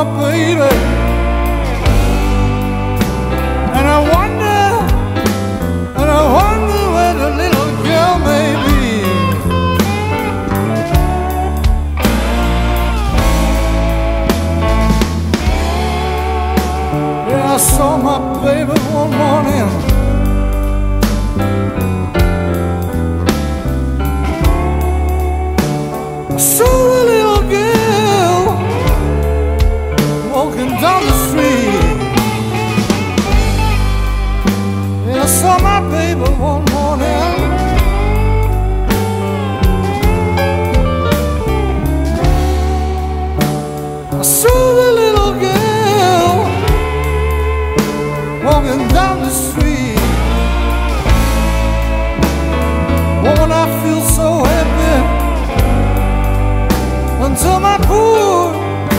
my baby, and I wonder where the little girl may be. Yeah, I saw my baby one morning. I saw the little girl walking down the street. Yeah, I saw my baby one morning. I saw the little girl walking down the street. Woman, I feel so happy until my poor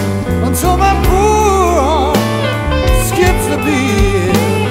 heart skips a beat.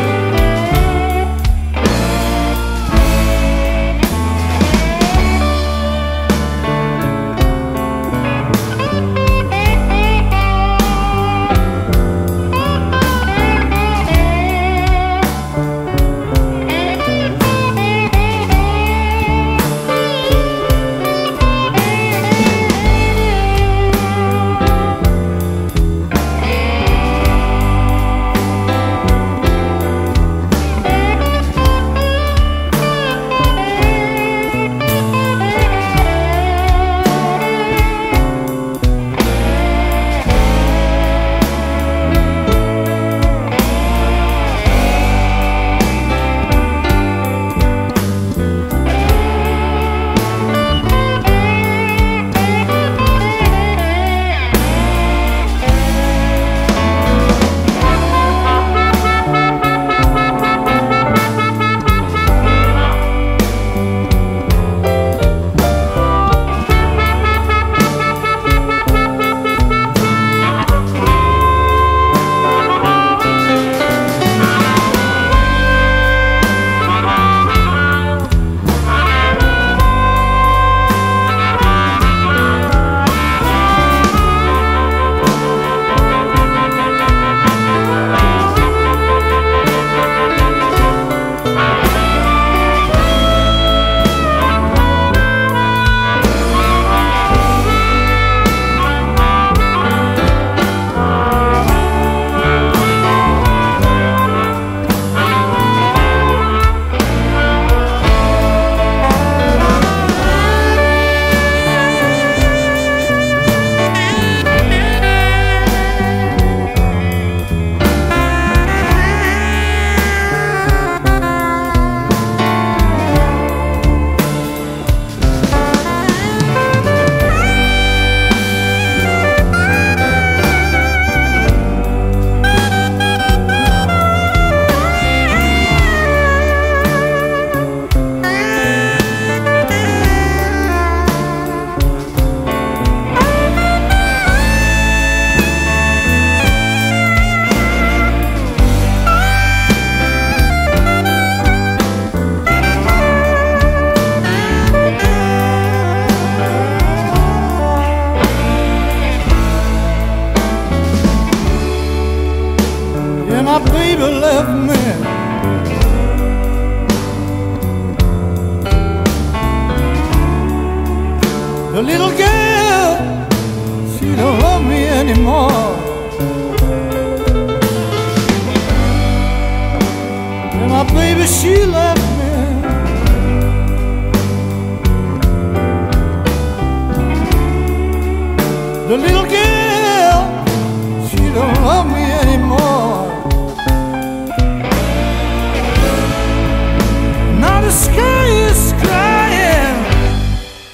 My baby left me. The little girl, she don't love me anymore. And my baby, she left me. The little girl, she don't love me anymore. The sky is crying,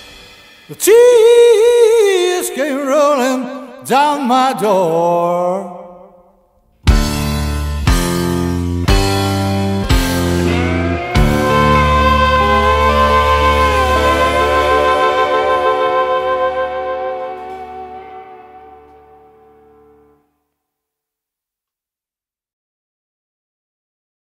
the tears came rolling down my door.